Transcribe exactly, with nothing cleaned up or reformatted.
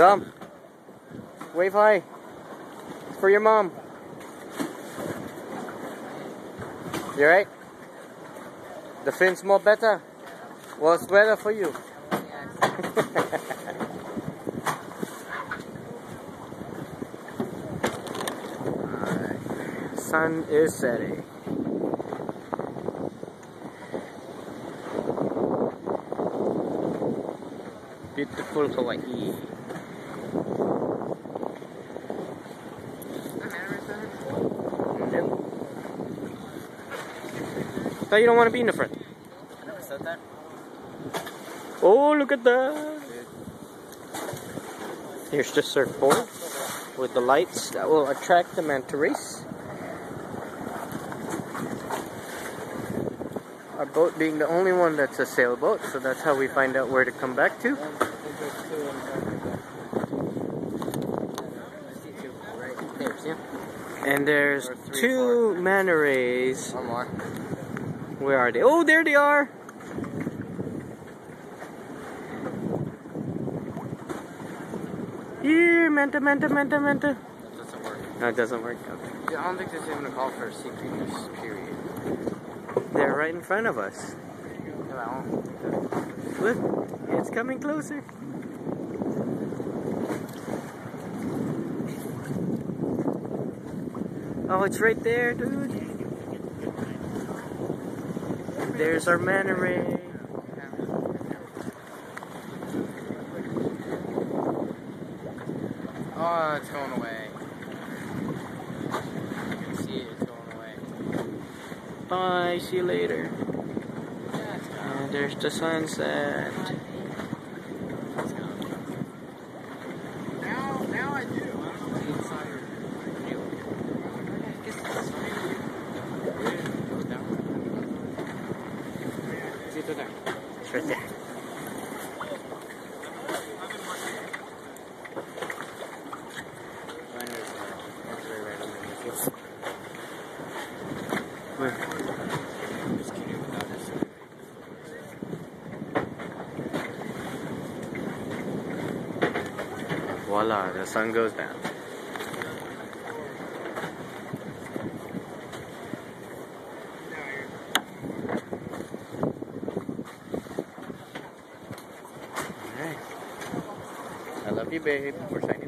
Dom, wave hi for your mom. You right? The fin smell better? What's better for you? Alright. Sun is setting. Beautiful Hawaii. Nope. Thought you don't want to be in the front. I never said that. Oh, look at that. Here's the surfboard with the lights that will attract the manta rays. Our boat being the only one that's a sailboat, so that's how we find out where to come back to. And there's two manta rays. One more. Where are they? Oh, there they are! Here, manta, manta, manta, manta. That doesn't work. No, it doesn't work. Okay. I don't think there's even a call for a C P U, period. They're right in front of us. Look, it's coming closer. Oh, it's right there, dude. There's our manta ray. Oh, it's going away. You can see it, it's going away. Bye, see you later. Yeah, it's gone. And there's the sunset. It's gone. Now, now I do. I'm inside. It's right there. Voila, the sun goes down. Alright. I love you, babe. We're saying.